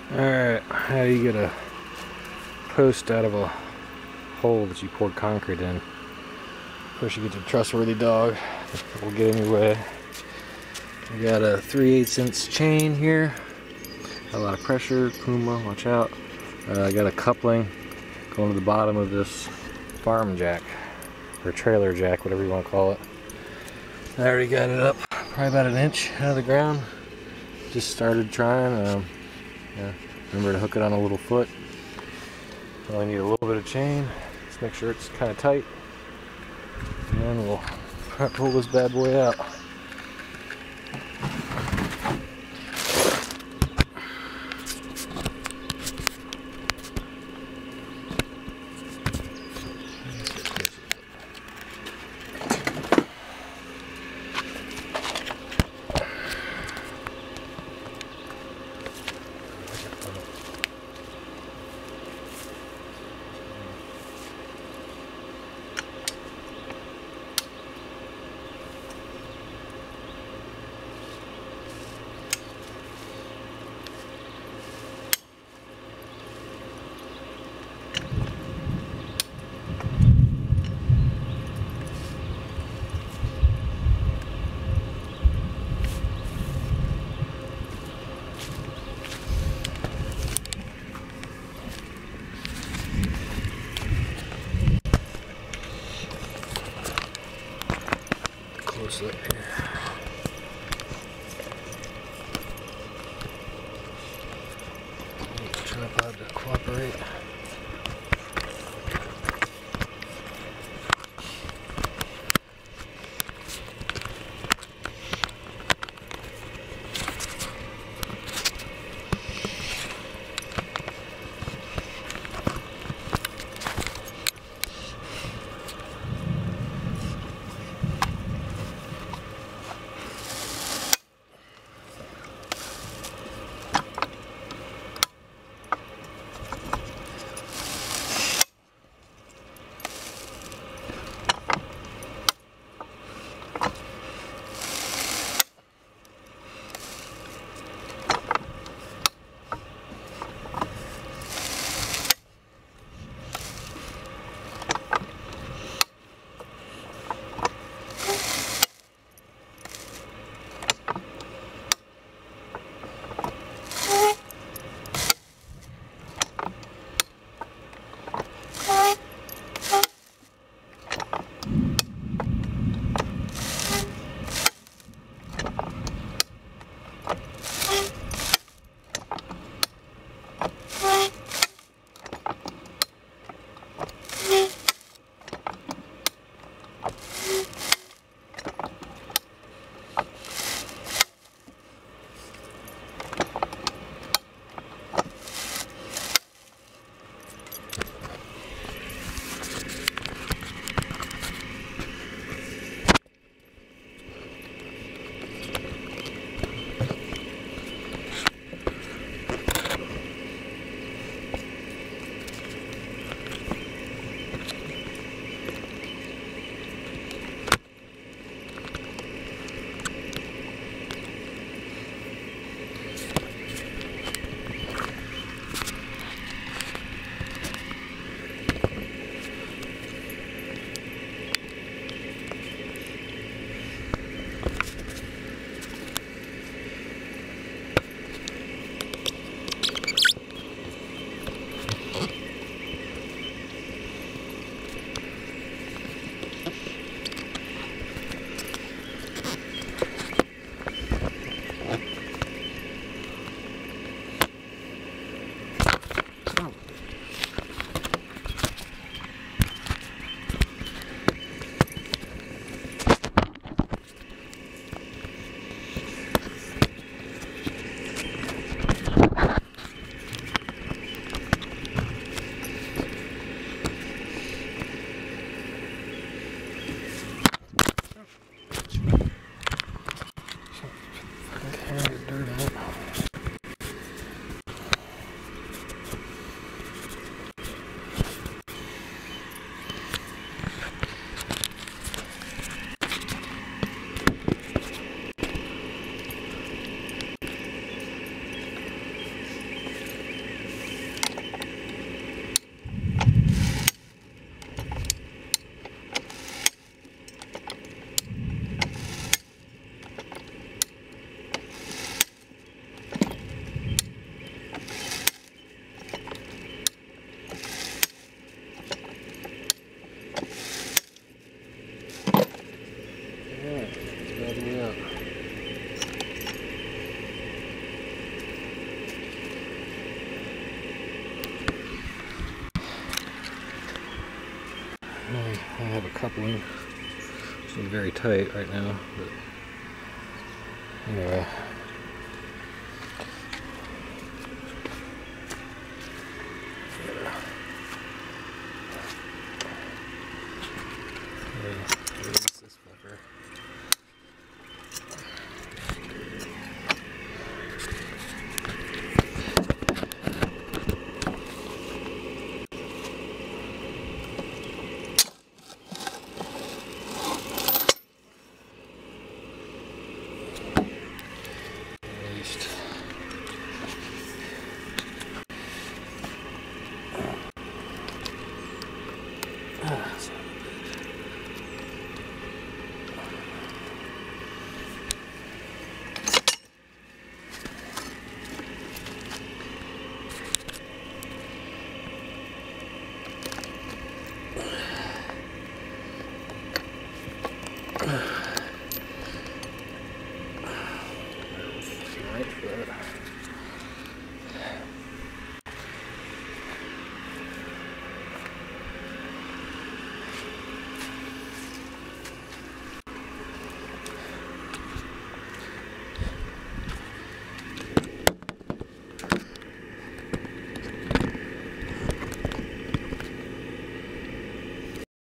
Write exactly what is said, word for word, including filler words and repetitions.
Alright, how do you get a post out of a hole that you poured concrete in? First you get the trustworthy dog that will get in your way. We got a three eighths inch chain here. Got a lot of pressure, Puma, watch out. Uh, I got a coupling going to the bottom of this farm jack, or trailer jack, whatever you want to call it. I already got it up, probably about an inch out of the ground. Just started trying. Um, yeah, remember to hook it on a little foot. Only need a little bit of chain. Let's make sure it's kind of tight, and then we'll pull this bad boy out. Close look here. Need the tripod to cooperate. I have a coupling. It's very tight right now, but anyway.